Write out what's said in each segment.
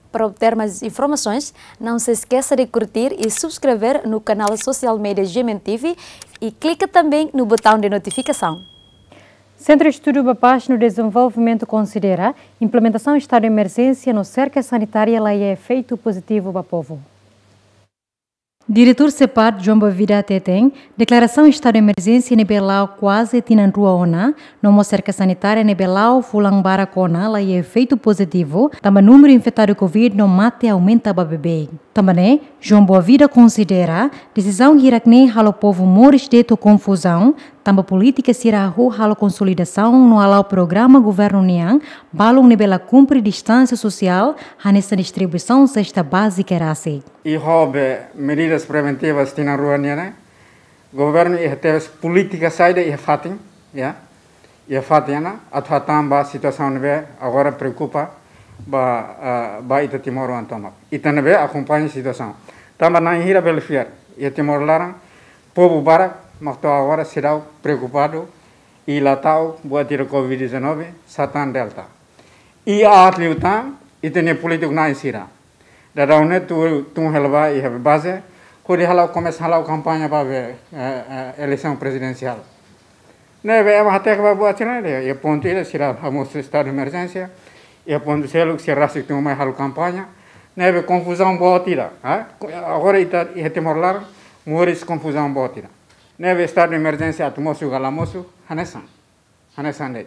Para obter mais informações, não se esqueça de curtir e subscrever no canal social media GMTV e clique também no botão de notificação. Centro de Estudo Bapaz no Desenvolvimento considera implementação de estado de emergência no cerca sanitária lá é efeito positivo para o povo. Diretor CEPAD João Bavida Teteng, declaração de estado de emergência em Belau quase tinan rua ona, no cerca sanitária em Belau fulang baracona lá é efeito positivo, também número infectado Covid no mate aumenta para bebê. Também, João Bavida considera decisão hirakne halo povo moris deto confusão, também política será halo consolidação no alau programa governo niang, balong nebela cumpre distância social, nessa distribuição cesta básica rase. E houve medidas preventivas na rua né? Governo teve política saída e fatim, já, e fatina, atau tambah situação nebe agora preocupa ba ita Timor antoma. Ita nebe acompanha a situação. Tambah na hira belfiar, e Timor larang, povo barak, makto agora será preocupado e latau buat tira Covid-19 satan delta. E a atliutam, ita ne politik na insira. Dadaunet tu helba e base, quando halau começa halau campanha para eleição presidencial. Neve é até que vai buat tira e ponto ele será famoso estado de emergência. E ponto selo que será se tem mais halau campanha. Neve confusão boa tira. Agora ita Timor larang, moris confusão boa tira. Neve estado de emergência atumosu galamosu hanesan de.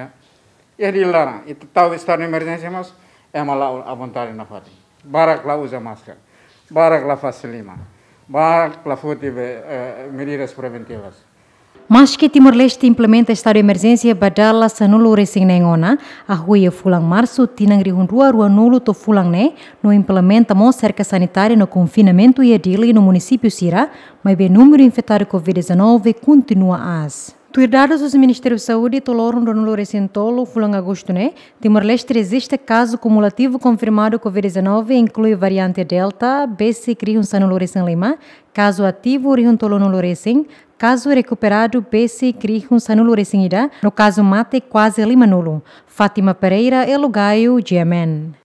E de larang, itu tahu estado de emergência mas é malah a vontade na fati. Barak lá usa máscara, barak lá faz lima, barak lá fote medidas preventivas. Mas que Timor-Leste implementa estado de emergência badala sanulo resing nengona, a rua fulang março tinang rihun rua nulo to fulang ne, no implementa mo cerca sanitária no confinamento e adili no município Sira, mas bem número infectado Covid-19 continua as. Dados do Ministério da Saúde toloram do nulo recentolo fulang agosto né, Timor-Leste resiste caso cumulativo confirmado Covid-19 inclui variante Delta, BC criam sanulo recém lima, caso ativo rihun tolo nulo recém, caso recuperado BC criam sanulo recém ida, no caso mate quase lima nulo. Fátima Pereira, Elogaio, GMN.